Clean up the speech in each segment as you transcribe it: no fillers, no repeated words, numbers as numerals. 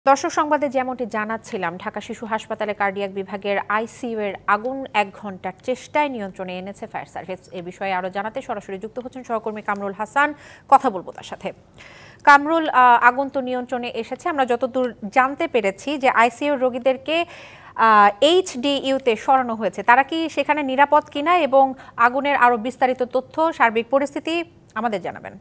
দর্শক সংবাদে যেমনটি জানাচ্ছিলাম, ঢাকা শিশু হাসপাতালে কার্ডিয়াক বিভাগের আইসিইউ এর আগুন ১ ঘণ্টার চেষ্টায় নিয়ন্ত্রণে এনেছে ফায়ার সার্ভিস। এ বিষয়ে আরো জানাতে সরাসরি যুক্ত হচ্ছেন সহকর্মী কামরুল হাসান। কথা বলবো তার সাথে। কামরুল, আগুন তো নিয়ন্ত্রণে এসেছে। আমরা যতদূর জানতে পেরেছি যে আইসিইউ রোগীদেরকে এইচডিইউতে সরানো হয়েছে। তারা কি সেখানে নিরাপদ কিনা এবং আগুনের আরো বিস্তারিত তথ্য, সার্বিক পরিস্থিতি আমাদের জানাবেন।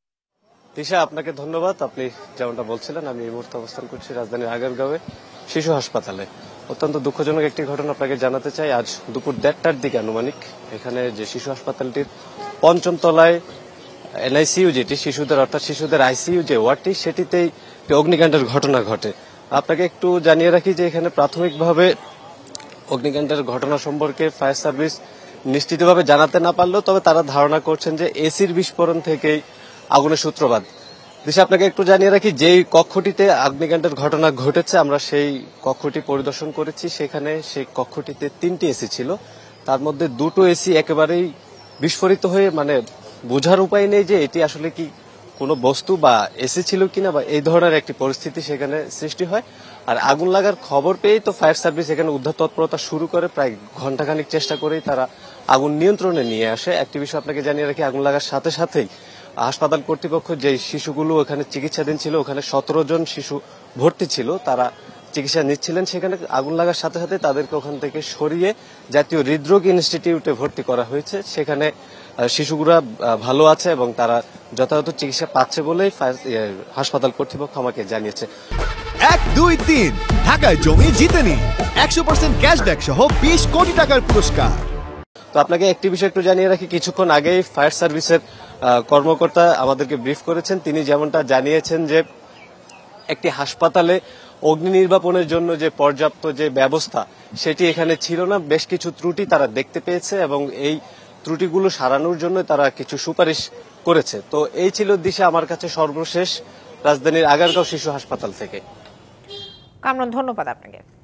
দিশা, আপনাকে ধন্যবাদ। আপনি যেমনটা বলছিলেন, আমি এই মুহূর্তে অবস্থান করছি রাজধানীর আগারগাঁওয়ে শিশু হাসপাতালে। অত্যন্ত দুঃখজনক একটি ঘটনা আপনাকে জানাতে চাই। আজ দুপুর ১:৩০টার দিকে আনুমানিক এখানে যে শিশু হাসপাতালটির পঞ্চম তলায় এনআইসিইউ, যেটি শিশুদের অর্থাৎ শিশুদের আইসিইউ যে ওয়ার্ডটি, সেটিতেই অগ্নিকাণ্ডের ঘটনা ঘটে। আপনাকে একটু জানিয়ে রাখি যে এখানে প্রাথমিকভাবে অগ্নিকাণ্ডের ঘটনা সম্পর্কে ফায়ার সার্ভিস নিশ্চিতভাবে জানাতে না পারলেও তবে তারা ধারণা করছেন যে এসির বিস্ফোরণ থেকেই আগুনের সূত্রপাত। দিশা, আপনাকে একটু জানিয়ে রাখি, যেই কক্ষটিতে অগ্নিকাণ্ডের ঘটনা ঘটেছে আমরা সেই কক্ষটি পরিদর্শন করেছি। সেখানে সেই কক্ষটিতে ৩টি এসি ছিল, তার মধ্যে 2টো এসি একেবারেই বিস্ফোরিত হয়ে বোঝার উপায় নেই যে এটি আসলে কি কোনো বস্তু বা এসি ছিল কিনা, বা এই ধরনের একটি পরিস্থিতি সেখানে সৃষ্টি হয়। আর আগুন লাগার খবর পেয়েই তো ফায়ার সার্ভিস এখানে উদ্ধার তৎপরতা শুরু করে। প্রায় ঘণ্টাখানিক চেষ্টা করেই তারা আগুন নিয়ন্ত্রণে নিয়ে আসে। একটি বিষয় আপনাকে জানিয়ে রাখি, আগুন লাগার সাথে সাথেই হাসপাতাল কর্তৃপক্ষ যে শিশুগুলো ওখানে চিকিৎসাধীন ছিল, ওখানে 17 জন শিশু ভর্তি ছিল, তারা চিকিৎসা নিচ্ছিলেন। সেখানে আগুন লাগার সাথে সাথে তাদেরকে ওখান থেকে সরিয়ে জাতীয় হৃদরোগ ইনস্টিটিউটে ভর্তি করা হয়েছে। সেখানে শিশুগুলা ভালো আছে এবং তারা যথাযথ চিকিৎসা পাচ্ছে বলেই হাসপাতাল কর্তৃপক্ষ আমাকে জানিয়েছে। 1, 2, 3 ঢাকায় জমি জিতে নিন 100% ক্যাশব্যাক সহ 20 কোটি টাকার পুরস্কার। তো আপনাকে একটি বিষয় একটু জানিয়ে রাখি, কিছুক্ষণ আগেই ফায়ার সার্ভিসের কর্মকর্তা আমাদেরকে ব্রিফ করেছেন। তিনি যেমনটা জানিয়েছেন যে একটি হাসপাতালে অগ্নি নির্বাপনের জন্য যে পর্যাপ্ত যে ব্যবস্থা সেটি এখানে ছিল না। বেশ কিছু ত্রুটি তারা দেখতে পেয়েছে এবং এই ত্রুটিগুলো সারানোর জন্য তারা কিছু সুপারিশ করেছে। তো এই ছিল দিশা আমার কাছে সর্বশেষ রাজধানীর আগারগাঁও শিশু হাসপাতাল থেকে। কামরুল, ধন্যবাদ আপনাকে।